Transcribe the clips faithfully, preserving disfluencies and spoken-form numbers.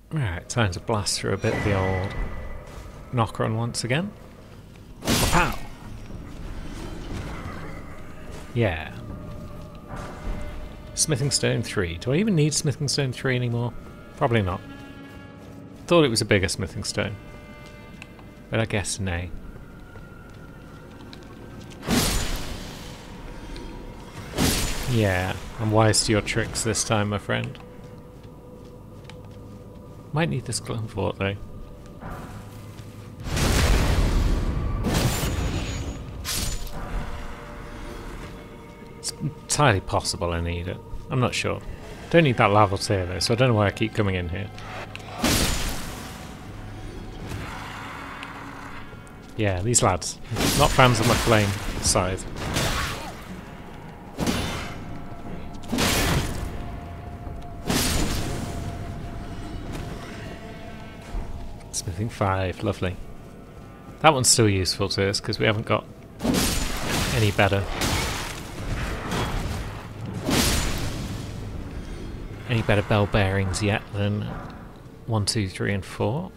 Right, time to blast through a bit of the old knocker on once again. Pow! Yeah. Smithing Stone three. Do I even need Smithing Stone three anymore? Probably not. Thought it was a bigger Smithing Stone. But I guess nay. Yeah, I'm wise to your tricks this time, my friend. Might need this Glumfort though. It's entirely possible I need it. I'm not sure. Don't need that lava tier though, so I don't know why I keep coming in here. Yeah, these lads. Not fans of my flame scythe. Smithing five, lovely. That one's still useful to us because we haven't got any better. Any better bell bearings yet than one, two, three, and four.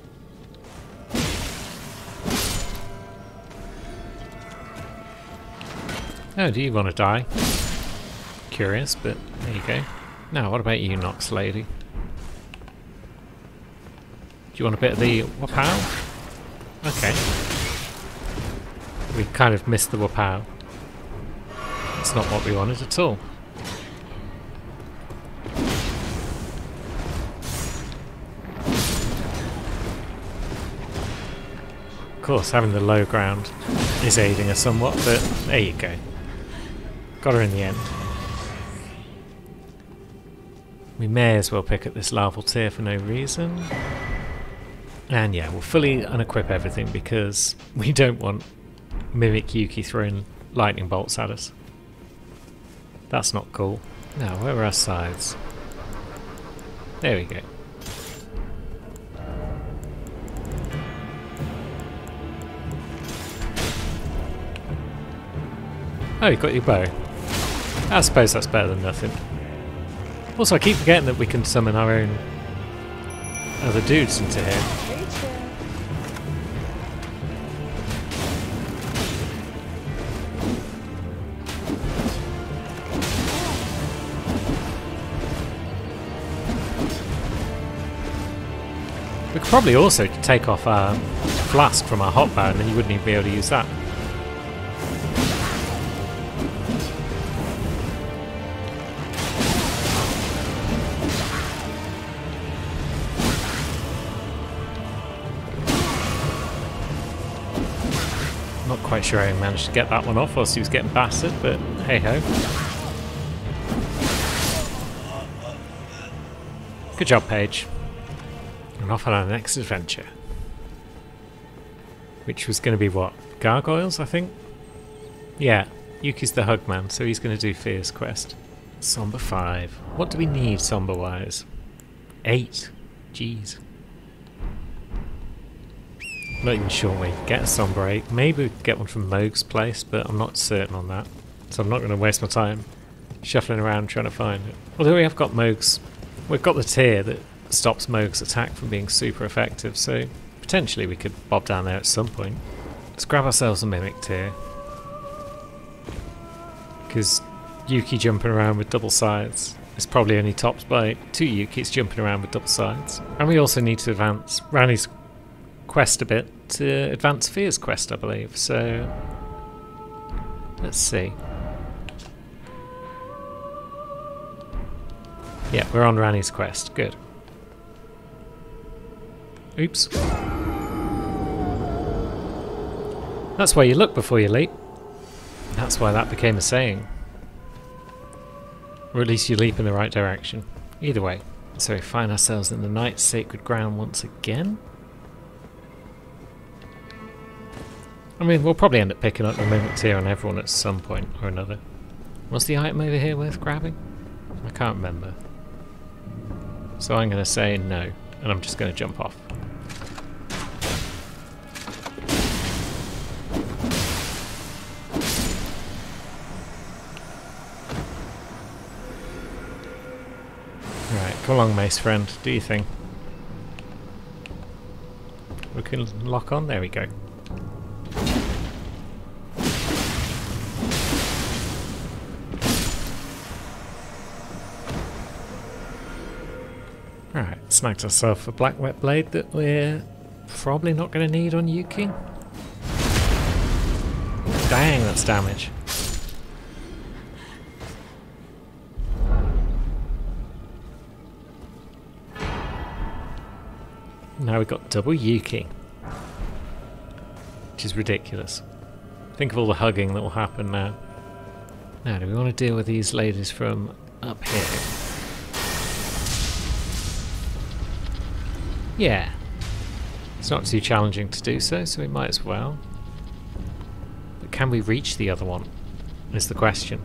Oh, do you want to die? Curious, but there you go. Now, what about you, Nox lady? Do you want a bit of the wapow? Okay. We kind of missed the wapow. It's not what we wanted at all. Of course, having the low ground is aiding us somewhat, but there you go. Got her in the end. We may as well pick up this larval tier for no reason. And yeah, we'll fully unequip everything because we don't want Mimic Yuki throwing lightning bolts at us. That's not cool. Now, where are our scythes? There we go. Oh, you got your bow. I suppose that's better than nothing. Also, I keep forgetting that we can summon our own other dudes into here. We could probably also take off our flask from our hotbar and then you wouldn't even be able to use that. Not quite sure how he managed to get that one off whilst he was getting battered, but hey ho. Good job, Paige. And off on our next adventure. Which was going to be what? Gargoyles, I think? Yeah, Yuki's the hug man, so he's going to do Fear's quest. Somber five. What do we need somber wise? Eight. Jeez. Not even sure where you can get a somber eight. Maybe we could get one from Moog's place, but I'm not certain on that. So I'm not going to waste my time shuffling around trying to find it. Although we have got Moog's, we've got the tier that stops Moog's attack from being super effective, so potentially we could bob down there at some point. Let's grab ourselves a Mimic tier. Because Yuki jumping around with double sides is probably only topped by two Yukis jumping around with double sides. And we also need to advance Rani's quest a bit to advance Fear's quest, I believe, so let's see. Yeah, we're on Rani's quest, good. Oops. That's why you look before you leap. That's why that became a saying. Or at least you leap in the right direction. Either way. So we find ourselves in the Night's Sacred Ground once again. I mean, we'll probably end up picking up the Mimic tier on everyone at some point or another. Was the item over here worth grabbing? I can't remember. So I'm going to say no, and I'm just going to jump off. Right, come along, mace friend, do your thing. we can lock on. There we go. Alright, snagged ourselves a black wet blade that we're probably not going to need on Yuki. Dang, that's damage. Now we've got double Yuki, which is ridiculous. Think of all the hugging that will happen now. Now, do we want to deal with these ladies from up here? Yeah. It's not too challenging to do so, so we might as well. But can we reach the other one, is the question.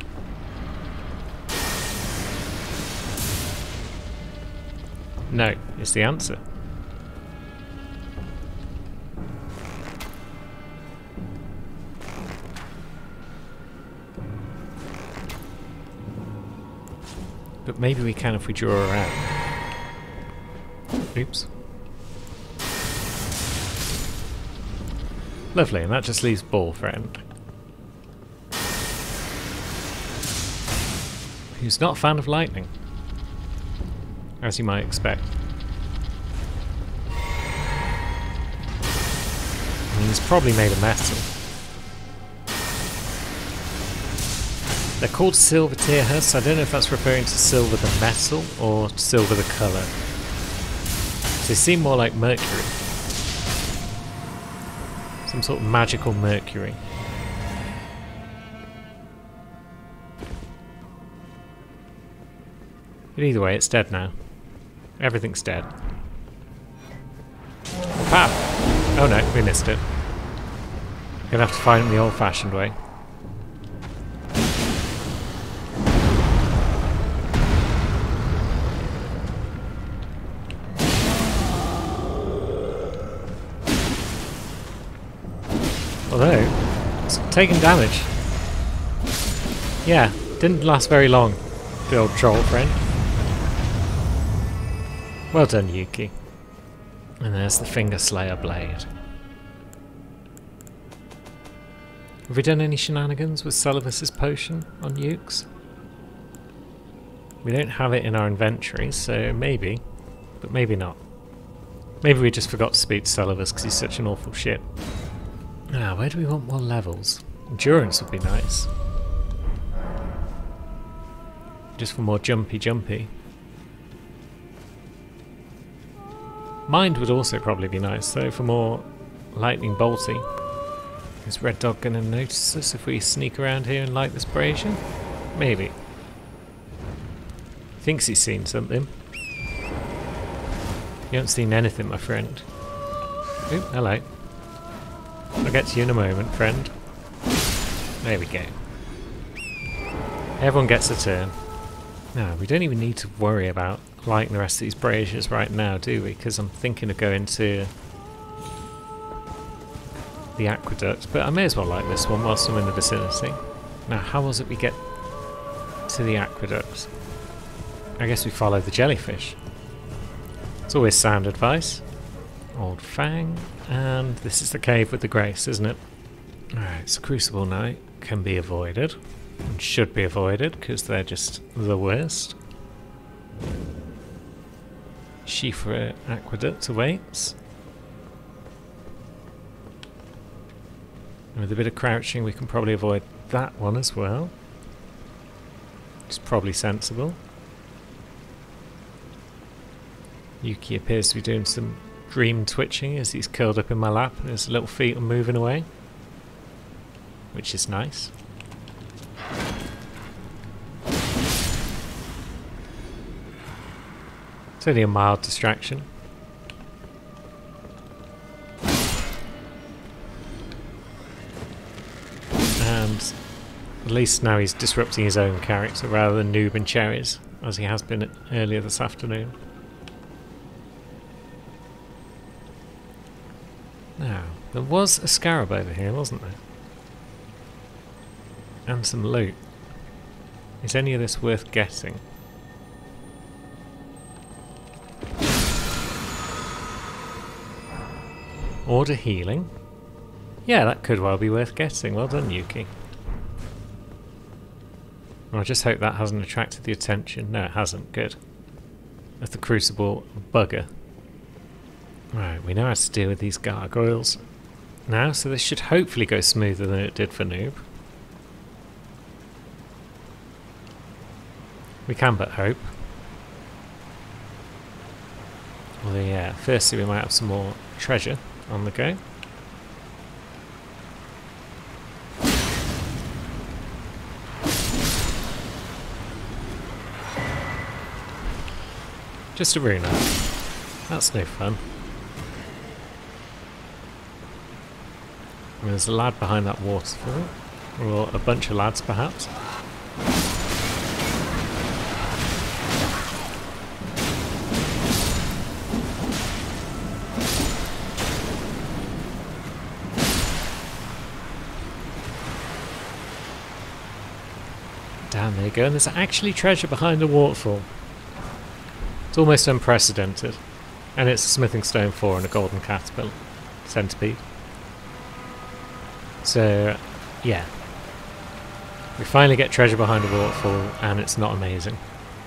No, is the answer. But maybe we can if we draw her out. Oops. Lovely, and that just leaves Ball Friend, who's not a fan of lightning, as you might expect. I mean, he's probably made of metal. They're called silver tear husks. I don't know if that's referring to silver the metal or silver the colour. They seem more like mercury. Some sort of magical mercury. But either way, it's dead now. Everything's dead. Pap! Oh no, we missed it. Gonna have to fight it the old-fashioned way. Although, it's taking damage. Yeah, didn't last very long, the old troll friend. Well done, Yuki. And there's the Finger Slayer blade. Have we done any shenanigans with Sullivan's potion on Ukes? We don't have it in our inventory, so maybe, but maybe not. Maybe we just forgot to speak to Sullivan because he's such an awful shit. Ah, where do we want more levels? Endurance would be nice. Just for more jumpy jumpy. Mind would also probably be nice though, for more lightning bolty. Is Red Dog going to notice us if we sneak around here and light this brazier? Maybe. Thinks he's seen something. You haven't seen anything, my friend. Oop, hello. I'll get to you in a moment, friend. There we go. Everyone gets a turn. Now, we don't even need to worry about lighting the rest of these braziers right now, do we? Because I'm thinking of going to the aqueduct, but I may as well light this one whilst I'm in the vicinity. Now, how was it we get to the aqueduct? I guess we follow the jellyfish. It's always sound advice. Old Fang, and this is the cave with the grace, isn't it? Alright, so Crucible Knight can be avoided, and should be avoided, because they're just the worst. Shifra Aqueduct awaits. And with a bit of crouching we can probably avoid that one as well. Which is probably sensible. Yuki appears to be doing some dream twitching as he's curled up in my lap and his little feet are moving away, which is nice. It's only a mild distraction. And at least now he's disrupting his own character rather than Noob and Cherries, as he has been earlier this afternoon. Now, there was a scarab over here, wasn't there? And some loot. Is any of this worth getting? Order healing. Yeah, that could well be worth getting. Well done, Yuki. I just hope that hasn't attracted the attention. No, it hasn't. Good. Of the Crucible bugger. Right, we know how to deal with these gargoyles now, so this should hopefully go smoother than it did for Noob. We can but hope. Although yeah, firstly we might have some more treasure on the go. Just a rune. That's no fun. And there's a lad behind that waterfall. Or a bunch of lads perhaps. Down there you go, and there's actually treasure behind the waterfall. It's almost unprecedented. And it's a smithing stone four and a golden caterpillar. Centipede. So, yeah. We finally get treasure behind a waterfall, and it's not amazing.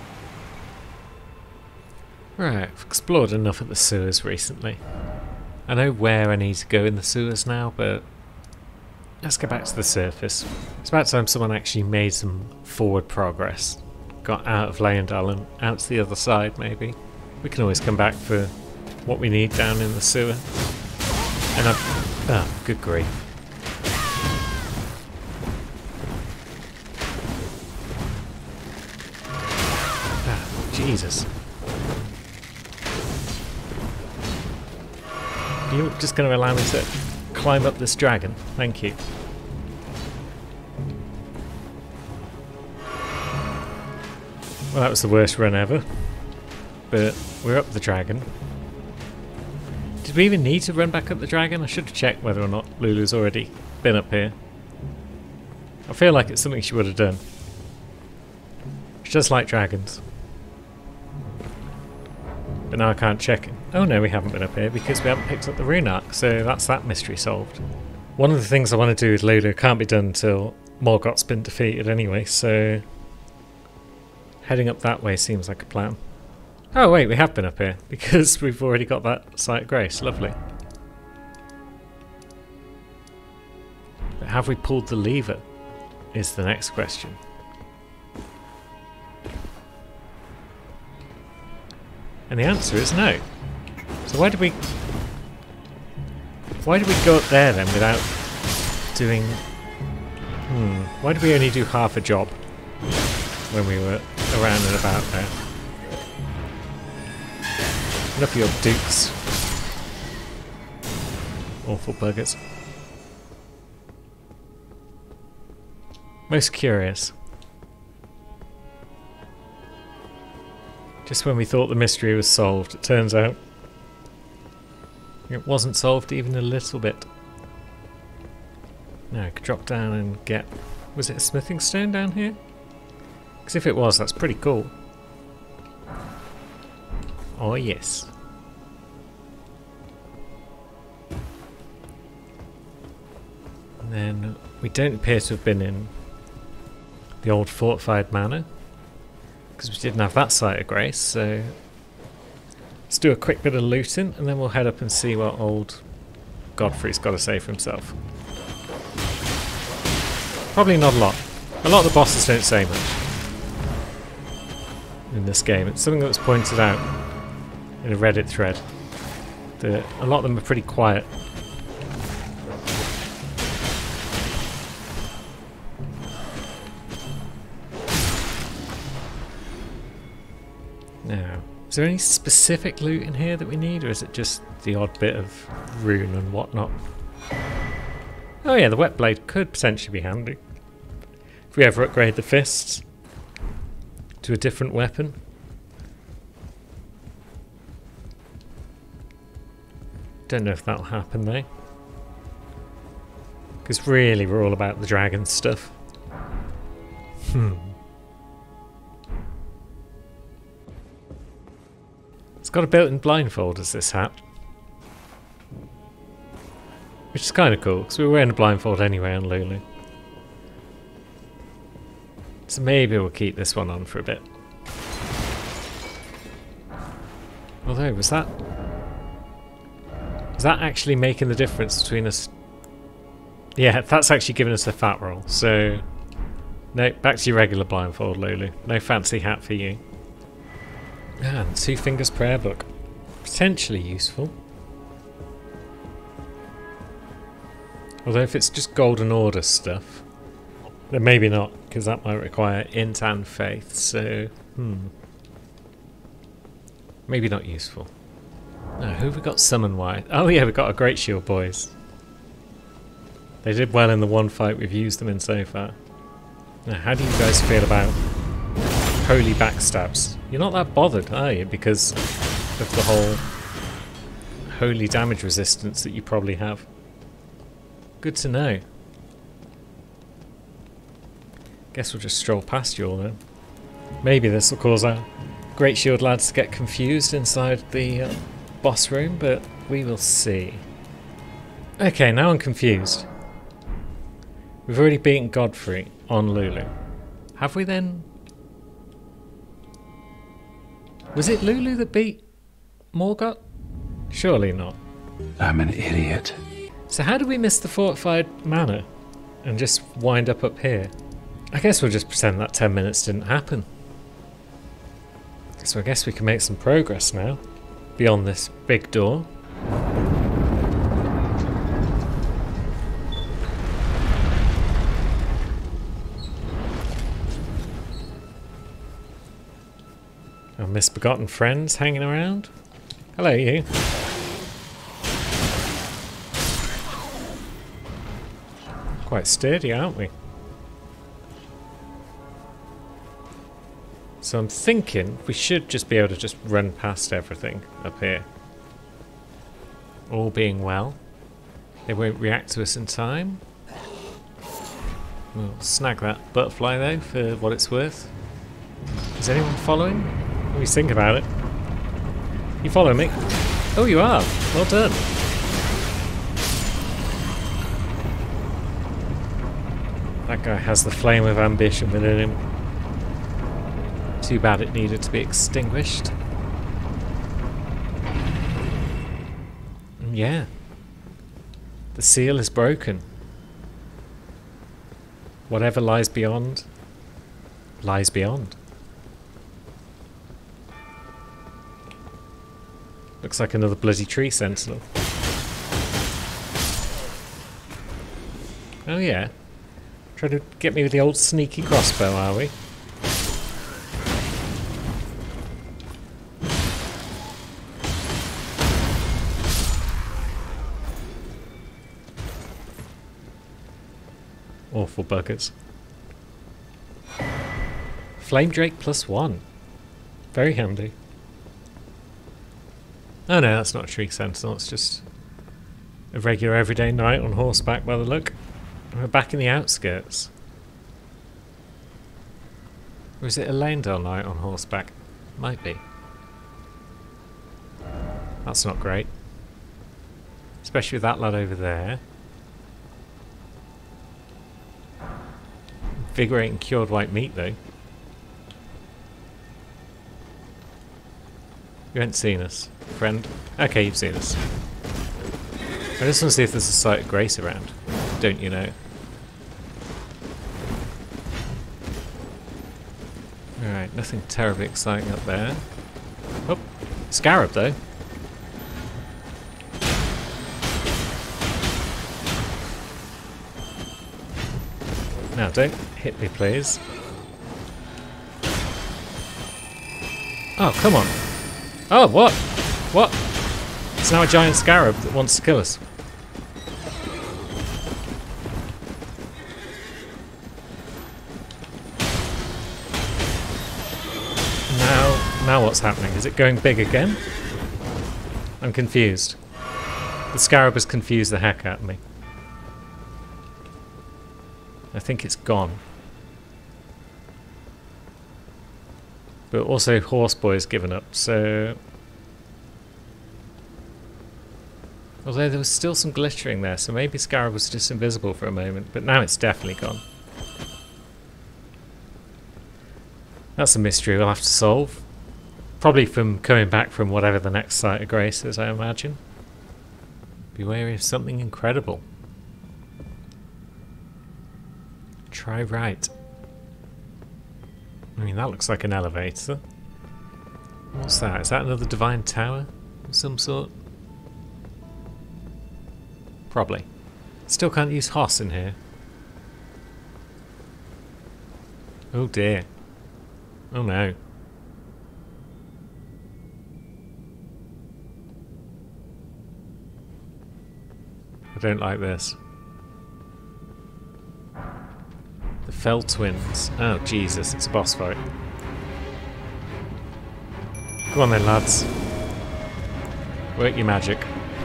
Right, I've explored enough of the sewers recently. I know where I need to go in the sewers now, but let's get back to the surface. It's about time someone actually made some forward progress. Got out of Leyendal and out to the other side, maybe. We can always come back for what we need down in the sewer. And I've... oh, good grief. Ah, Jesus. You're just going to allow me to climb up this dragon? Thank you. Well, that was the worst run ever. But we're up the dragon. Did we even need to run back up the dragon? I should have checked whether or not Lulu's already been up here. I feel like it's something she would have done. She does like dragons. But now I can't check it. Oh no, we haven't been up here because we haven't picked up the rune arc, so that's that mystery solved. One of the things I want to do with Lulu can't be done until Morgoth's been defeated anyway, so heading up that way seems like a plan. Oh wait, we have been up here, because we've already got that Sight of Grace. Lovely. But have we pulled the lever, is the next question. And the answer is no. So why did we... Why did we go up there then without doing... Hmm, why did we only do half a job when we were around and about there? Enough of your dukes. Awful buggers. Most curious. Just when we thought the mystery was solved, it turns out it wasn't solved even a little bit. Now I could drop down and get... Was it a smithing stone down here? Because if it was, that's pretty cool. Oh yes. And then we don't appear to have been in the old fortified manor, because we didn't have that Sight of Grace, so let's do a quick bit of looting and then we'll head up and see what old Godfrey's got to say for himself. Probably not a lot. A lot of the bosses don't say much in this game. It's something that was pointed out in a Reddit thread, that a lot of them are pretty quiet. Now, is there any specific loot in here that we need, or is it just the odd bit of rune and whatnot? Oh yeah, the wet blade could potentially be handy if we ever upgrade the fists to a different weapon. Don't know if that'll happen though, because really we're all about the dragon stuff. Hmm. It's got a built-in blindfold as this hat. Which is kind of cool, because we were wearing a blindfold anyway on Lulu. So maybe we'll keep this one on for a bit. Although, was that... Is that actually making the difference between us? Yeah, that's actually giving us a fat roll, so... No, back to your regular blindfold, Lulu. No fancy hat for you. Ah, and Two Fingers Prayer Book. Potentially useful. Although if it's just Golden Order stuff, then maybe not, because that might require int and faith, so... Hmm. Maybe not useful. Now, who have we got summon-wise? Oh yeah, we've got our Great Shield boys. They did well in the one fight we've used them in so far. Now, how do you guys feel about holy backstabs? You're not that bothered, are you? Because of the whole holy damage resistance that you probably have. Good to know. Guess we'll just stroll past you all then. Maybe this will cause our Great Shield lads to get confused inside the uh, boss room, but we will see. Okay, now I'm confused. We've already beaten Godfrey on Lulu. Have we then? Was it Lulu that beat Morgott? Surely not. I'm an idiot. So how did we miss the fortified manor and just wind up up here? I guess we'll just pretend that ten minutes didn't happen. So I guess we can make some progress now, beyond this big door. Our misbegotten friends hanging around. Hello, you. Quite sturdy, aren't we? So I'm thinking we should just be able to just run past everything up here. All being well. They won't react to us in time. We'll snag that butterfly though for what it's worth. Is anyone following? Let me think about it. You follow me? Oh, you are. Well done. That guy has the flame of ambition within him. Too bad it needed to be extinguished. And yeah. The seal is broken. Whatever lies beyond, lies beyond. Looks like another bloody tree sentinel. Oh yeah. Trying to get me with the old sneaky crossbow, are we? Awful buggers. Flame Drake plus one. Very handy. Oh no, that's not a tree sentinel, it's just a regular everyday knight on horseback by the look. We're back in the outskirts. Or is it a Landale knight on horseback? Might be. That's not great. Especially with that lad over there. Invigorating cured white meat though. You haven't seen us, friend. Okay, you've seen us. I just want to see if there's a sight of grace around. Don't you know? Alright, nothing terribly exciting up there. Oh, scarab though. Now don't hit me please. Oh, come on. Oh, what? What? It's now a giant scarab that wants to kill us. Now, now what's happening? Is it going big again? I'm confused. The scarab has confused the heck out of me. I think it's gone. But also Horseboy's given up, so... Although there was still some glittering there, so maybe Scarab was just invisible for a moment, but now it's definitely gone. That's a mystery we'll have to solve. Probably from coming back from whatever the next site of grace is, I imagine. Be wary of something incredible. Try right. I mean, that looks like an elevator. What's that? Is that another divine tower of some sort? Probably. Still can't use Hoss in here. Oh dear. Oh no. I don't like this. The Fell Twins. Oh Jesus, it's a boss fight. Go on then, lads. Work your magic.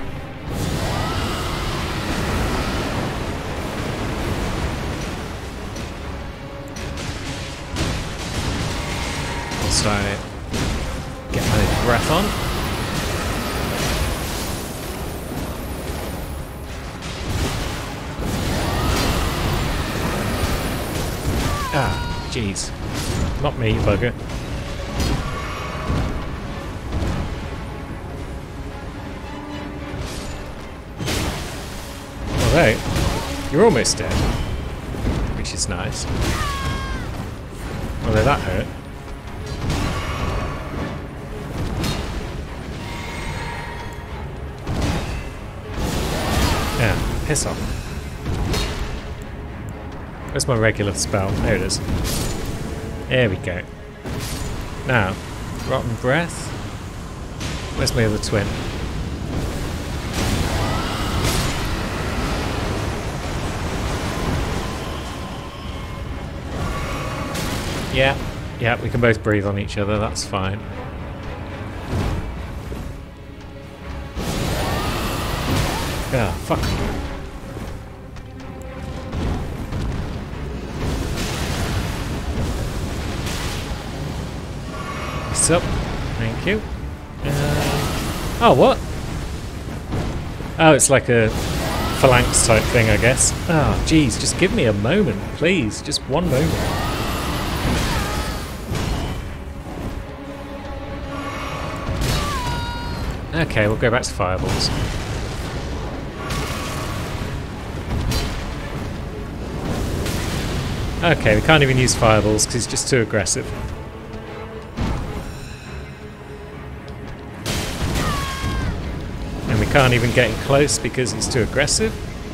Whilst I get my breath on. Ah, jeez. Not me, you bugger. Although, you're almost dead, which is nice. Although that hurt. Yeah, piss off. Where's my regular spell? There it is. There we go. Now, Rotten Breath. Where's my other twin? Yeah, yeah, we can both breathe on each other, that's fine. Ah, fuck. What's up? Thank you. Uh, oh, what? Oh, it's like a phalanx type thing, I guess. Oh, jeez, just give me a moment, please. Just one moment. Okay, we'll go back to fireballs. Okay, we can't even use fireballs because he's just too aggressive. And we can't even get him close because he's too aggressive.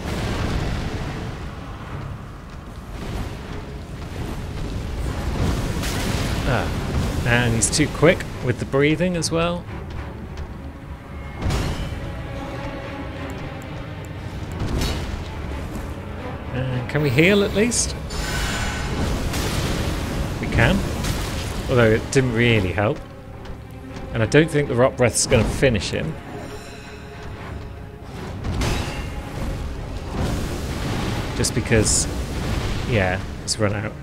Ah, and he's too quick with the breathing as well. Can we heal at least? We can. Although it didn't really help. And I don't think the Rock Breath's going to finish him. Just because, yeah, it's run out.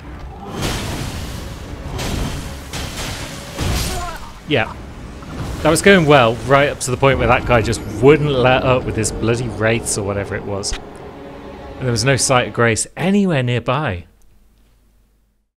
Yeah. That was going well, right up to the point where that guy just wouldn't let up with his bloody wraiths or whatever it was. And there was no sight of grace anywhere nearby.